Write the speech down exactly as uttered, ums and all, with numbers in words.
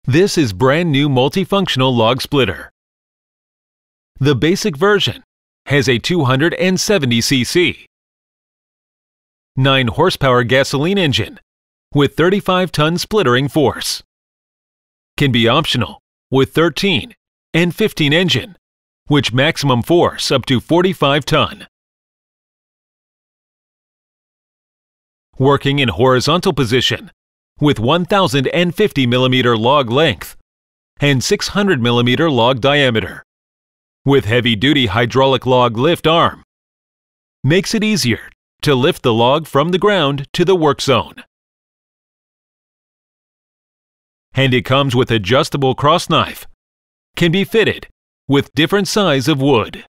This is brand new multifunctional log splitter. The basic version has a two hundred seventy c c, nine horsepower gasoline engine with thirty-five ton splittering force. Can be optional with thirteen and fifteen engine, which maximum force up to forty-five ton. Working in horizontal position with one thousand fifty millimeter log length and six hundred millimeter log diameter, with heavy-duty hydraulic log lift arm, makes it easier to lift the log from the ground to the work zone. And it comes with adjustable cross knife, can be fitted with different size of wood.